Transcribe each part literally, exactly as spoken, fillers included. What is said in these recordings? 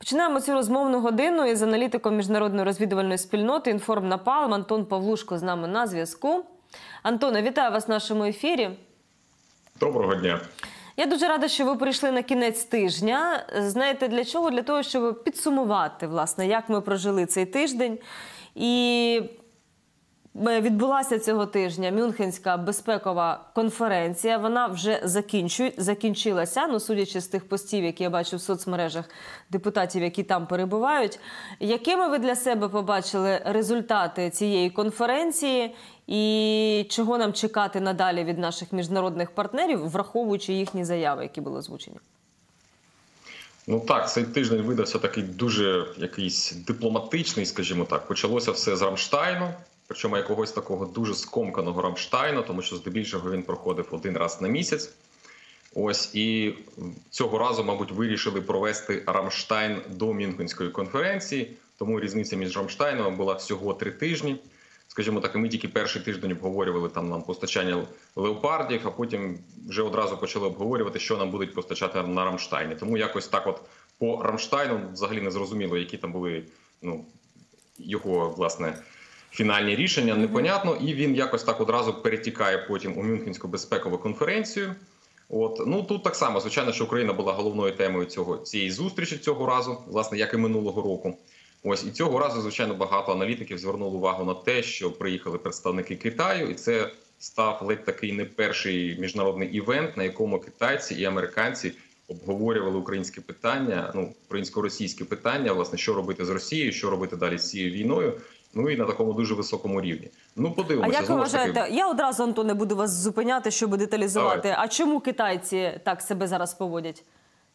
Починаємо цю розмовну годину із аналітиком міжнародної розвідувальної спільноти «Інформнапалм» Антон Павлушко з нами на зв'язку. Антоне, вітаю вас в нашому ефірі. Доброго дня. Я дуже рада, що ви прийшли на кінець тижня. Знаєте, для чого? Для того, щоб підсумувати, власне, як ми прожили цей тиждень. І відбулася цього тижня Мюнхенська безпекова конференція. Вона вже закінчує, закінчилася, ну, судячи з тих постів, які я бачу в соцмережах депутатів, які там перебувають. Якими ви для себе побачили результати цієї конференції і чого нам чекати надалі від наших міжнародних партнерів, враховуючи їхні заяви, які були озвучені? Ну так, цей тиждень видався такий дуже якийсь дипломатичний, скажімо так. Почалося все з Рамштайну, причому якогось такого дуже скомканого Рамштайну, тому що здебільшого він проходив один раз на місяць. Ось, і цього разу, мабуть, вирішили провести Рамштайн до Мюнхенської конференції, тому різниця між Рамштайнами була всього три тижні. Скажімо так, ми тільки перший тиждень обговорювали там нам постачання леопардів, а потім вже одразу почали обговорювати, що нам будуть постачати на Рамштайні. Тому якось так от по Рамштайну взагалі не зрозуміло, які там були, ну, його, власне, фінальні рішення, непонятно. І він якось так одразу перетікає потім у Мюнхенську безпекову конференцію. От, ну, тут так само, звичайно, що Україна була головною темою цього, цієї зустрічі цього разу, власне, як і минулого року. Ось, і цього разу, звичайно, багато аналітиків звернули увагу на те, що приїхали представники Китаю, і це став ледь такий не перший міжнародний івент, на якому китайці і американці обговорювали українське питання, ну, українсько-російське питання, власне, що робити з Росією, що робити далі з цією війною, ну і на такому дуже високому рівні. Ну, подивимося. А як ви вважаєте, таки... я одразу, Антоне, буду вас зупиняти, щоб деталізувати, Давай. А чому китайці так себе зараз поводять?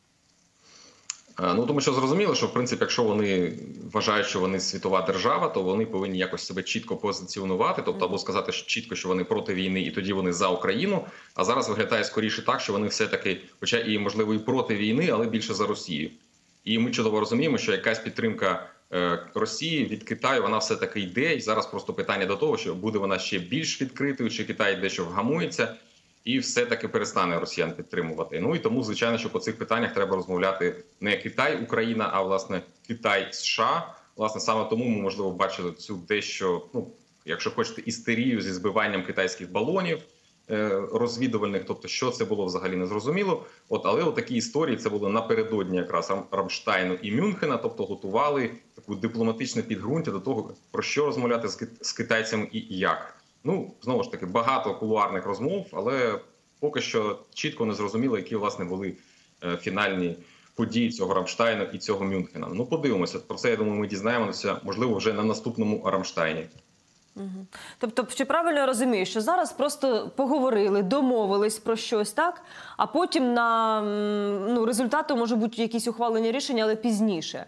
Ну, тому що зрозуміло, що, в принципі, якщо вони вважають, що вони світова держава, то вони повинні якось себе чітко позиціонувати, тобто або сказати що чітко, що вони проти війни, і тоді вони за Україну. А зараз виглядає скоріше так, що вони все-таки, хоча і, можливо, і проти війни, але більше за Росію. І ми чудово розуміємо, що якась підтримка Росії від Китаю, вона все-таки йде. І зараз просто питання до того, що буде вона ще більш відкритою, чи Китай дещо вгамується. І все-таки перестане росіян підтримувати. Ну і тому, звичайно, що по цих питаннях треба розмовляти не Китай-Україна, а, власне, Китай-США. Власне, саме тому ми, можливо, бачили цю дещо, ну, якщо хочете, істерію зі збиванням китайських балонів е розвідувальних. Тобто, що це було взагалі не зрозуміло. От, але от такі історії, це було напередодні якраз Рамштайну і Мюнхена, тобто готували таку дипломатичне підґрунтя до того, про що розмовляти з, з китайцями і як. Ну, знову ж таки, багато кулуарних розмов, але поки що чітко не зрозуміло, які, власне, були е, фінальні події цього Рамштайну і цього Мюнхена. Ну, подивимося. Про це, я думаю, ми дізнаємося, можливо, вже на наступному Рамштайні. Угу. Тобто, чи правильно я розумію, що зараз просто поговорили, домовились про щось, так? А потім на ну, результатом може бути якісь ухвалені рішення, але пізніше?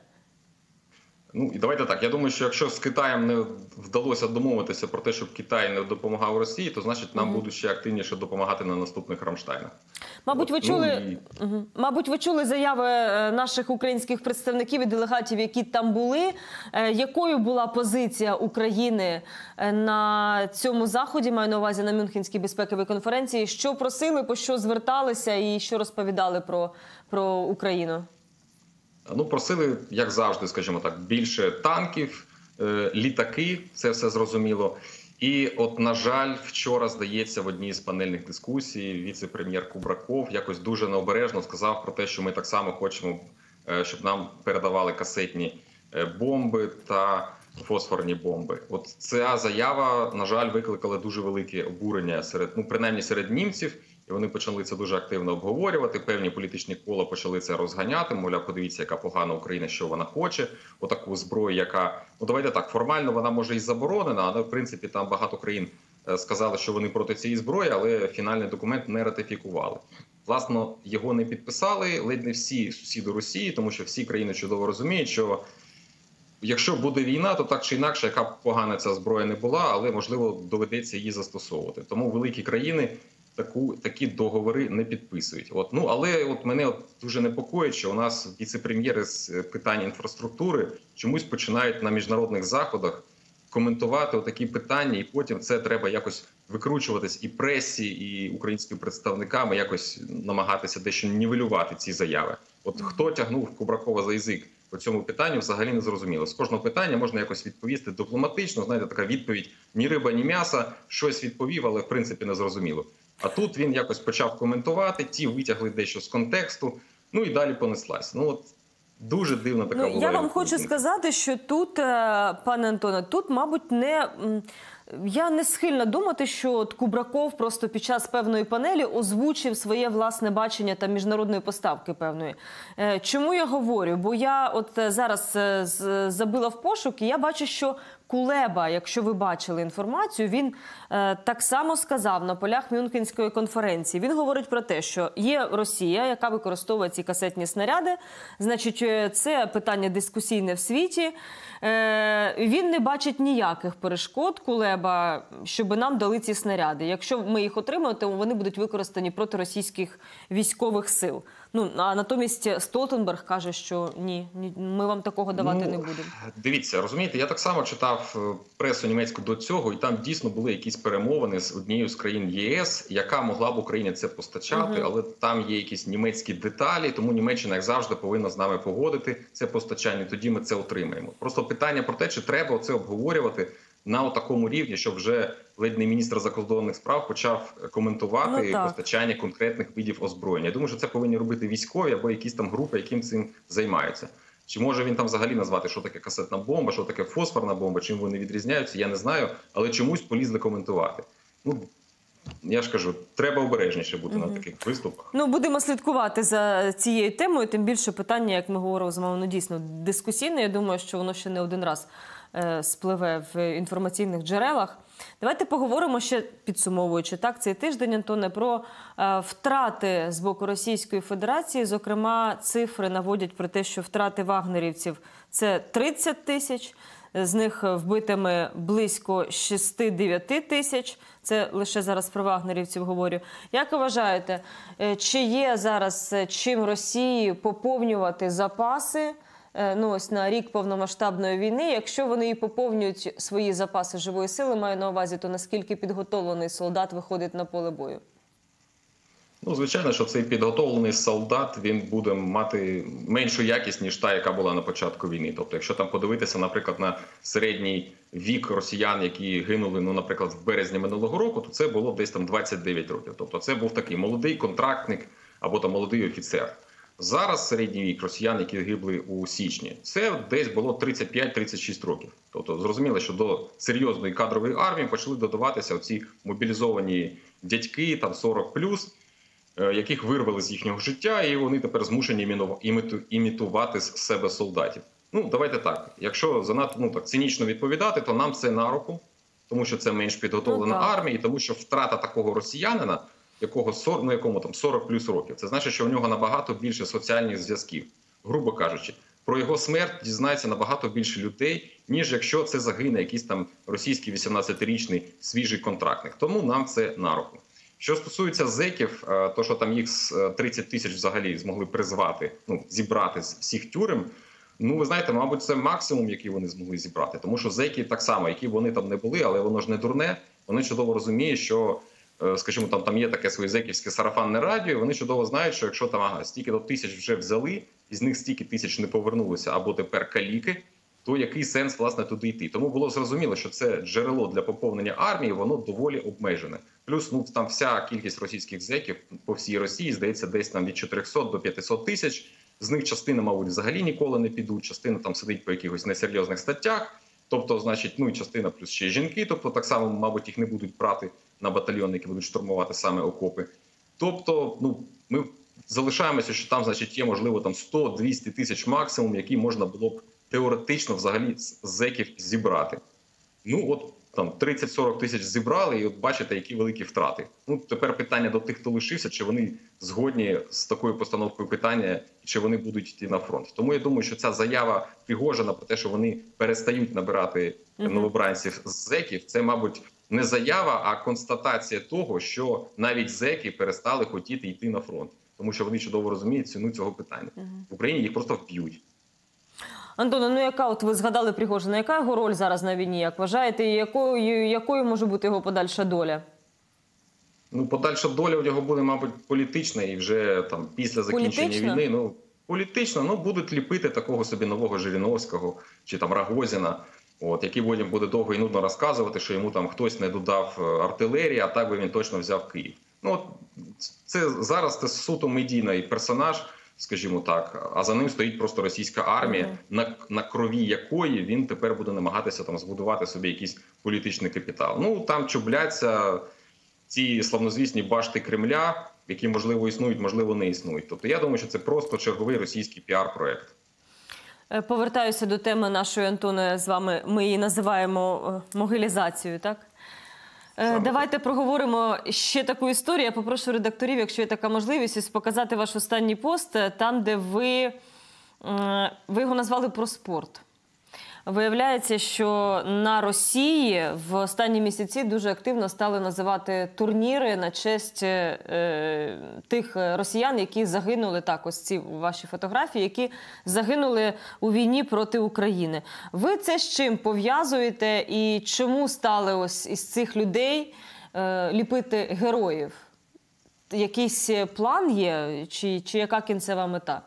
Ну, і давайте так. Я думаю, що якщо з Китаєм не вдалося домовитися про те, щоб Китай не допомагав Росії, то, значить, нам mm-hmm. будуть ще активніше допомагати на наступних Рамштайнах. Мабуть, ви чули, ну, і... угу. Мабуть, ви чули заяви наших українських представників і делегатів, які там були. Якою була позиція України на цьому заході, маю на увазі на Мюнхенській безпековій конференції? Що просили, по що зверталися і що розповідали про, про Україну? Ну, просили, як завжди, скажімо так, більше танків, літаки, це все зрозуміло. І от, на жаль, вчора, здається, в одній з панельних дискусій віце-прем'єр Кубраков якось дуже необережно сказав про те, що ми так само хочемо, щоб нам передавали касетні бомби та фосфорні бомби. От ця заява, на жаль, викликала дуже велике обурення серед, ну, принаймні серед німців. І вони почали це дуже активно обговорювати, певні політичні кола почали це розганяти, мовляв, подивіться, яка погана Україна, що вона хоче, отаку зброю, яка, ну давайте так, формально вона може і заборонена, але в принципі там багато країн сказали, що вони проти цієї зброї, але фінальний документ не ратифікували. Власне, його не підписали ледь не всі сусіди Росії, тому що всі країни чудово розуміють, що якщо буде війна, то так чи інакше, яка б погана ця зброя не була, але, можливо, доведеться її застосовувати. Тому великі країни Таку, такі договори не підписують. От, ну, але от мене от дуже непокоїть, що у нас віце-прем'єри з питань інфраструктури чомусь починають на міжнародних заходах коментувати такі питання, і потім це треба якось викручуватись і пресі, і українським представникам, і якось намагатися дещо нівелювати ці заяви. От хто тягнув Кубракова за язик по цьому питанню взагалі не зрозуміло. З кожного питання можна якось відповісти дипломатично, знаєте, така відповідь ні риба, ні м'ясо, щось відповів, але в принципі не зрозуміло. А тут він якось почав коментувати, ті витягли дещо з контексту, ну і далі понеслась. Ну от дуже дивна така ну, була. Я вам хочу сказати, що тут, пане Антоне, тут, мабуть, не... Я не схильна думати, що от Кубраков просто під час певної панелі озвучив своє власне бачення та міжнародної поставки певної. Чому я говорю? Бо я от зараз забила в пошук, і я бачу, що Кулеба, якщо ви бачили інформацію, він е, так само сказав на полях Мюнхенської конференції. Він говорить про те, що є Росія, яка використовує ці касетні снаряди. Значить, це питання дискусійне в світі. Е, він не бачить ніяких перешкод, Кулеба, щоб нам дали ці снаряди. Якщо ми їх отримаємо, то вони будуть використані проти російських військових сил. Ну, а натомість Столтенберг каже, що ні, ні ми вам такого давати ну, не будемо. Дивіться, розумієте, я так само читав пресу німецьку до цього, і там дійсно були якісь перемовини з однією з країн ЄС, яка могла б Україні це постачати, угу. але там є якісь німецькі деталі, тому Німеччина, як завжди, повинна з нами погодити це постачання, тоді ми це отримаємо. Просто питання про те, чи треба це обговорювати на такому рівні, щоб вже ледь не міністр закордонних справ почав коментувати ну, постачання конкретних видів озброєння. Я думаю, що це повинні робити військові або якісь там групи, яким цим займаються. Чи може він там взагалі назвати, що таке касетна бомба, що таке фосфорна бомба, чим вони відрізняються, я не знаю, але чомусь полізли коментувати. Ну, я ж кажу, треба обережніше бути угу. на таких виступах. Ну, будемо слідкувати за цією темою, тим більше питання, як ми говорили з вами, ну, дійсно дискусійне. Я думаю, що воно ще не один раз е, спливе в інформаційних джерелах. Давайте поговоримо ще, підсумовуючи так, цей тиждень, Антоне, про е, втрати з боку Російської Федерації. Зокрема, цифри наводять про те, що втрати вагнерівців – це тридцять тисяч, з них вбитими близько шість-дев'ять тисяч. Це лише зараз про вагнерівців говорю. Як ви вважаєте, чи є зараз чим Росії поповнювати запаси ну, ось на рік повномасштабної війни? Якщо вони і поповнюють свої запаси живої сили, маю на увазі, то наскільки підготовлений солдат виходить на поле бою? Ну, звичайно, що цей підготовлений солдат, він буде мати меншу якість, ніж та, яка була на початку війни. Тобто, якщо там подивитися, наприклад, на середній вік росіян, які гинули, ну, наприклад, в березні минулого року, то це було десь там двадцять дев'ять років. Тобто це був такий молодий контрактник або там молодий офіцер. Зараз середній вік росіян, які гибли у січні, це десь було тридцять п'ять - тридцять шість років. Тобто зрозуміло, що до серйозної кадрової армії почали додаватися оці мобілізовані дядьки, там сорок плюс, яких вирвали з їхнього життя, і вони тепер змушені імітувати з себе солдатів. Ну, давайте так, якщо занадто ну, так, цинічно відповідати, то нам це на руку, тому що це менш підготовлена ну, армія, і тому що втрата такого росіянина, якого, ну, якому там сорок плюс років, це значить, що у нього набагато більше соціальних зв'язків. Грубо кажучи, про його смерть дізнається набагато більше людей, ніж якщо це загине якийсь там російський вісімнадцятирічний свіжий контрактник. Тому нам це на руку. Що стосується зеків, то, що там їх тридцять тисяч взагалі змогли призвати, ну, зібрати з всіх тюрем, ну, ви знаєте, мабуть, це максимум, який вони змогли зібрати. Тому що зеки так само, які вони там не були, але воно ж не дурне, вони чудово розуміють, що, скажімо, там, там є таке своє зеківське сарафанне радіо, і вони чудово знають, що якщо там ага, стільки до тисяч вже взяли, із них стільки тисяч не повернулося, або тепер каліки, то який сенс, власне, туди йти? Тому було зрозуміло, що це джерело для поповнення армії, воно доволі обмежене. Плюс, ну, там вся кількість російських зеків по всій Росії, здається, десь там від чотирьохсот до п'ятисот тисяч. З них частина, мабуть, взагалі ніколи не підуть, частина там сидить по якихось несерйозних статтях. Тобто, значить, ну і частина плюс ще й жінки, тобто так само, мабуть, їх не будуть брати на батальйони, які будуть штурмувати саме окопи. Тобто, ну, ми залишаємося, що там, значить, є, можливо, там сто-двісті тисяч максимум, які можна було б теоретично взагалі з зеків зібрати. Ну, от там тридцять-сорок тисяч зібрали, і от бачите, які великі втрати. Ну, тепер питання до тих, хто лишився, чи вони згодні з такою постановкою питання, чи вони будуть йти на фронт. Тому я думаю, що ця заява Пригожина про те, що вони перестають набирати новобранців з зеків, це, мабуть, не заява, а констатація того, що навіть зеки перестали хотіти йти на фронт. Тому що вони чудово розуміють ціну цього питання. В Україні їх просто вб'ють. Антоне, ну яка, от ви згадали Пригожина, яка його роль зараз на війні, як вважаєте, і якою, якою може бути його подальша доля? Ну, подальша доля у нього буде, мабуть, політична, і вже там після закінчення політична? війни, ну, Політично, ну, будуть ліпити такого собі нового Жириновського чи там Рогозіна, от, який потім буде довго і нудно розказувати, що йому там хтось не додав артилерії, а так би він точно взяв Київ. Ну, от, це зараз це суто медійний персонаж, скажімо так, а за ним стоїть просто російська армія, mm-hmm. на, на крові якої він тепер буде намагатися там збудувати собі якийсь політичний капітал. Ну, там чубляться ці славнозвісні башти Кремля, які, можливо, існують, можливо, не існують. Тобто, я думаю, що це просто черговий російський піар-проект. Повертаюся до теми нашої, Антоне, з вами. Ми її називаємо могилізацією, так? Саме Давайте так. проговоримо ще таку історію. Я попрошу редакторів, якщо є така можливість, показати ваш останній пост, там, де ви, ви його назвали про спорт. Виявляється, що на Росії в останні місяці дуже активно стали називати турніри на честь е, тих росіян, які загинули, так, ось ці ваші фотографії, які загинули у війні проти України. Ви це з чим пов'язуєте і чому стали ось із цих людей е, ліпити героїв? Якийсь план є чи, чи яка кінцева мета?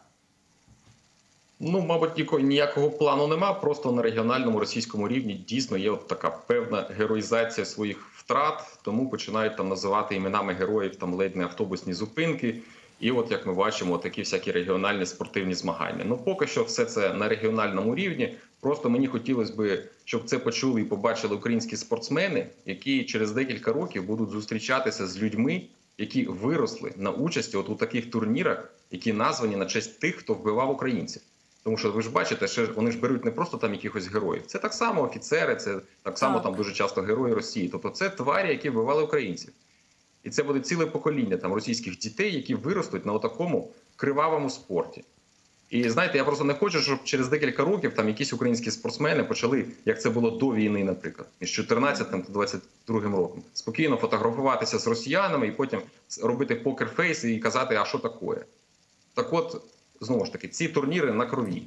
Ну, мабуть, ніякого плану нема, просто на регіональному російському рівні дійсно є от така певна героїзація своїх втрат, тому починають там називати іменами героїв там ледь не автобусні зупинки. І от, як ми бачимо, такі всякі регіональні спортивні змагання. Ну, поки що все це на регіональному рівні. Просто мені хотілося б, щоб це почули і побачили українські спортсмени, які через декілька років будуть зустрічатися з людьми, які виросли на участі от у таких турнірах, які названі на честь тих, хто вбивав українців. Тому що ви ж бачите, що вони ж беруть не просто там якихось героїв. Це так само офіцери, це так само так. там дуже часто герої Росії. Тобто це тварі, які вбивали українців. І це буде ціле покоління там російських дітей, які виростуть на отакому кривавому спорті. І знаєте, я просто не хочу, щоб через декілька років там якісь українські спортсмени почали, як це було до війни, наприклад, між чотирнадцятим та двадцять другим роком, спокійно фотографуватися з росіянами і потім робити покерфейс і казати, а що таке. Так от, знову ж таки, ці турніри на крові.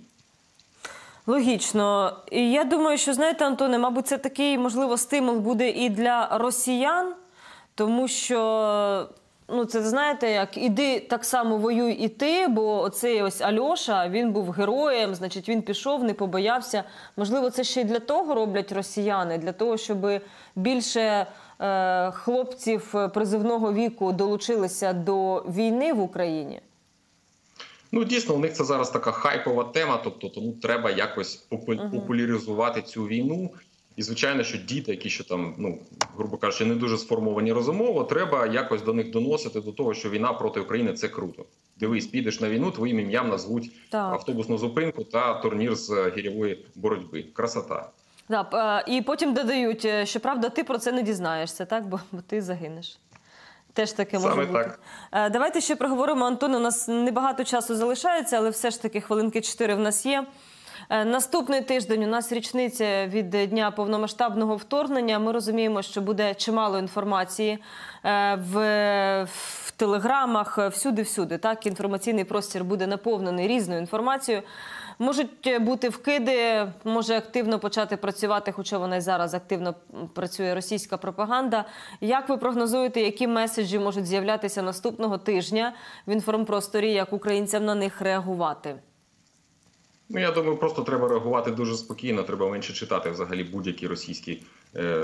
Логічно. І я думаю, що, знаєте, Антоне, мабуть, це такий, можливо, стимул буде і для росіян, тому що, ну, це, знаєте, як, іди так само воюй і ти, бо оцей ось Альоша, він був героєм, значить, він пішов, не побоявся. Можливо, це ще й для того роблять росіяни, для того, щоб більше е, хлопців призовного віку долучилися до війни в Україні? Ну, дійсно, у них це зараз така хайпова тема, тобто тому треба якось популяризувати цю війну. І, звичайно, що діти, які ще там, ну, грубо кажучи, не дуже сформовані розумово, треба якось до них доносити до того, що війна проти України – це круто. Дивись, підеш на війну, твоїм ім'ям назвуть так. автобусну зупинку та турнір з гірьової боротьби. Красота. Так, і потім додають, що, правда, ти про це не дізнаєшся, так? Бо, бо ти загинеш. Теж таке може Саме бути. Так. Давайте ще проговоримо, Антон, у нас небагато часу залишається, але все ж таки хвилинки чотири в нас є. Наступний тиждень у нас річниця від дня повномасштабного вторгнення. Ми розуміємо, що буде чимало інформації в, в телеграмах, всюди-всюди. Так, інформаційний простір буде наповнений різною інформацією. Можуть бути вкиди, може активно почати працювати, хоча вона й зараз активно працює російська пропаганда. Як ви прогнозуєте, які меседжі можуть з'являтися наступного тижня в інформпросторі, як українцям на них реагувати? Ну, я думаю, просто треба реагувати дуже спокійно, треба менше читати взагалі будь-які російські е,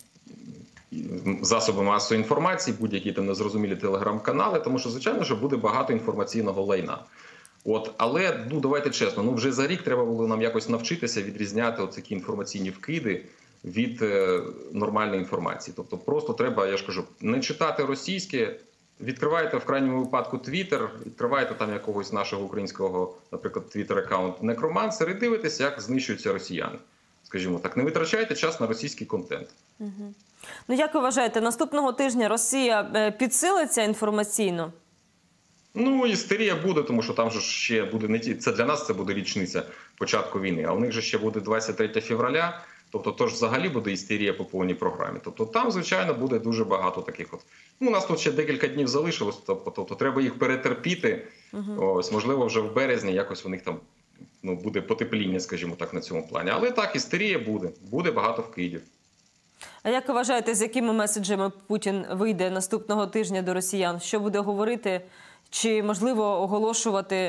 засоби масової інформації, будь-які там незрозумілі телеграм-канали, тому що, звичайно, що буде багато інформаційного лайна. От, але, ну, давайте чесно, ну, вже за рік треба було нам якось навчитися відрізняти от такі інформаційні вкиди від е, нормальної інформації. Тобто просто треба, я ж кажу, не читати російське, відкриваєте в крайньому випадку Твіттер, відкриваєте там якогось нашого українського, наприклад, Твіттер-аккаунт Некромансер і дивитесь, як знищуються росіяни. Скажімо так, не витрачайте час на російський контент. Угу. Ну, як ви вважаєте, наступного тижня Росія підсилиться інформаційно? Ну, істерія буде, тому що там же ще буде не ті. Це для нас це буде річниця початку війни, а у них же ще буде двадцять третє февраля, тобто тож взагалі буде істерія по повній програмі. Тобто там, звичайно, буде дуже багато таких от. Ну, у нас тут ще декілька днів залишилось, тобто, тобто треба їх перетерпіти. Угу. Ось, можливо, вже в березні якось у них там, ну, буде потепління, скажімо так, на цьому плані. Але так, істерія буде, буде багато вкидів. А як ви вважаєте, з якими меседжами Путін вийде наступного тижня до росіян? Що буде говорити? Чи, можливо, оголошувати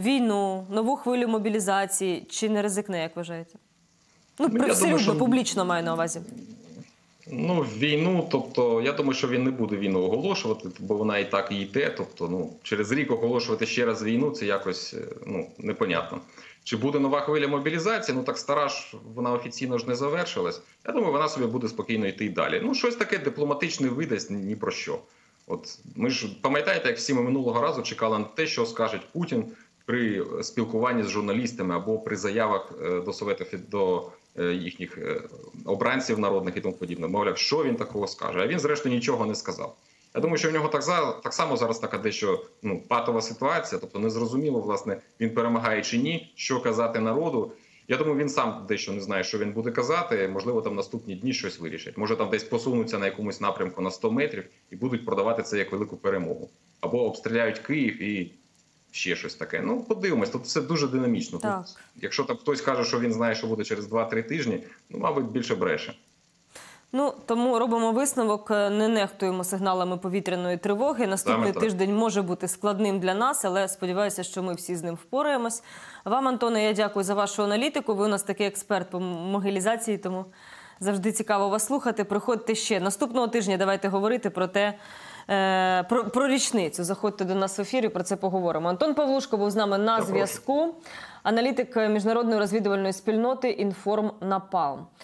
війну, нову хвилю мобілізації, чи не ризикне, як вважаєте? Ну, Ну, я привселюдно, думаю, що- публічно маю на увазі. Ну, війну, тобто, я думаю, що він не буде війну оголошувати, бо вона і так і йде. Тобто, ну, через рік оголошувати ще раз війну, це якось, ну, непонятно. Чи буде нова хвиля мобілізації? Ну, так стара ж, вона офіційно ж не завершилась. Я думаю, вона собі буде спокійно йти й далі. Ну, щось таке дипломатичне видасть ні про що. От, ми ж, пам'ятаєте, як всі ми минулого разу чекали на те, що скаже Путін при спілкуванні з журналістами або при заявах е, до Советів, до е, їхніх е, обранців народних і тому подібне. Мовляв, що він такого скаже? А він, зрештою, нічого не сказав. Я думаю, що в нього так, за, так само зараз така дещо ну, патова ситуація, тобто незрозуміло, власне, він перемагає чи ні, що казати народу. Я думаю, він сам дещо не знає, що він буде казати, можливо, там наступні дні щось вирішать. Може, там десь посунуться на якомусь напрямку на сто метрів і будуть продавати це як велику перемогу. Або обстріляють Київ і ще щось таке. Ну, подивимось, тут все дуже динамічно. Тут, Так. якщо там хтось каже, що він знає, що буде через два-три тижні, ну, мабуть, більше бреше. Ну, тому робимо висновок, не нехтуємо сигналами повітряної тривоги. Наступний Саме так. тиждень може бути складним для нас, але сподіваюся, що ми всі з ним впораємось. Вам, Антоне, я дякую за вашу аналітику. Ви у нас такий експерт по могилізації, тому завжди цікаво вас слухати. Приходьте ще. Наступного тижня давайте говорити про те, е, про, про річницю. Заходьте до нас в ефір і про це поговоримо. Антон Павлушко був з нами на Запрошую. зв'язку. Аналітик міжнародної розвідувальної спільноти «Інформ Напалм».